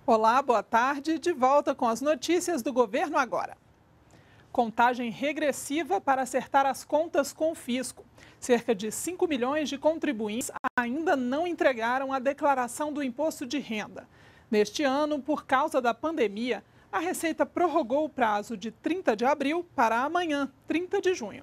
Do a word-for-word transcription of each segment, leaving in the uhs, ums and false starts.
Olá, boa tarde. De volta com as notícias do Governo Agora. Contagem regressiva para acertar as contas com o fisco. Cerca de cinco milhões de contribuintes ainda não entregaram a declaração do imposto de renda. Neste ano, por causa da pandemia, a Receita prorrogou o prazo de trinta de abril para amanhã, trinta de junho.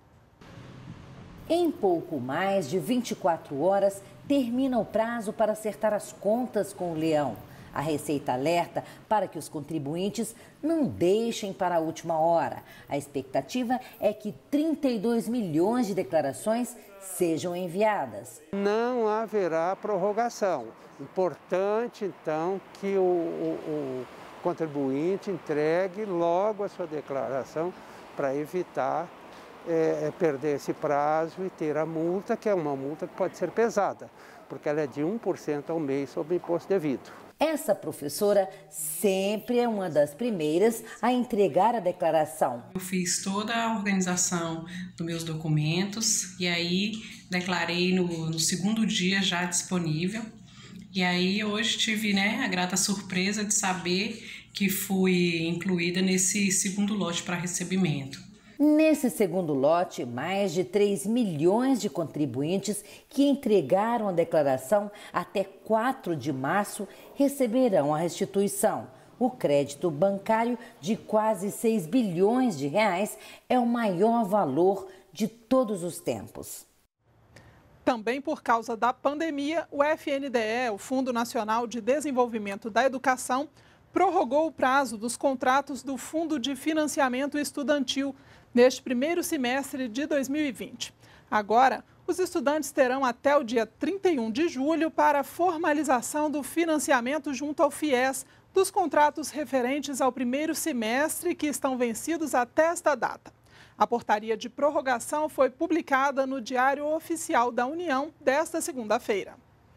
Em pouco mais de vinte e quatro horas, termina o prazo para acertar as contas com o Leão. A Receita alerta para que os contribuintes não deixem para a última hora. A expectativa é que trinta e dois milhões de declarações sejam enviadas. Não haverá prorrogação. Importante, então, que o, o, o contribuinte entregue logo a sua declaração para evitar é, perder esse prazo e ter a multa, que é uma multa que pode ser pesada, porque ela é de um por cento ao mês sobre o imposto devido. Essa professora sempre é uma das primeiras a entregar a declaração. Eu fiz toda a organização dos meus documentos e aí declarei no, no segundo dia já disponível. E aí hoje tive, né, a grata surpresa de saber que fui incluída nesse segundo lote para recebimento. Nesse segundo lote, mais de três milhões de contribuintes que entregaram a declaração até quatro de março receberão a restituição. O crédito bancário de quase seis bilhões de reais é o maior valor de todos os tempos. Também por causa da pandemia, o F N D E, o Fundo Nacional de Desenvolvimento da Educação, prorrogou o prazo dos contratos do Fundo de Financiamento Estudantil neste primeiro semestre de dois mil e vinte. Agora, os estudantes terão até o dia trinta e um de julho para a formalização do financiamento junto ao FIES dos contratos referentes ao primeiro semestre que estão vencidos até esta data. A portaria de prorrogação foi publicada no Diário Oficial da União desta segunda-feira.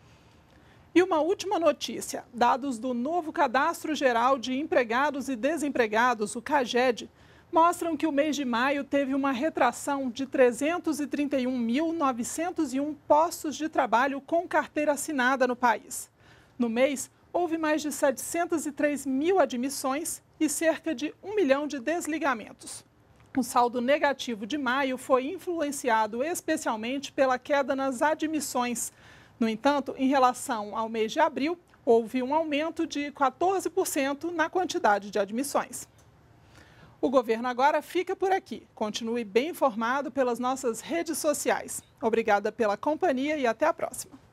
E uma última notícia: dados do novo Cadastro Geral de Empregados e Desempregados, o CAGED, mostram que o mês de maio teve uma retração de trezentos e trinta e um mil novecentos e um postos de trabalho com carteira assinada no país. No mês, houve mais de setecentos e três mil admissões e cerca de um milhão de desligamentos. O saldo negativo de maio foi influenciado especialmente pela queda nas admissões. No entanto, em relação ao mês de abril, houve um aumento de quatorze por cento na quantidade de admissões. O Governo Agora fica por aqui. Continue bem informado pelas nossas redes sociais. Obrigada pela companhia e até a próxima.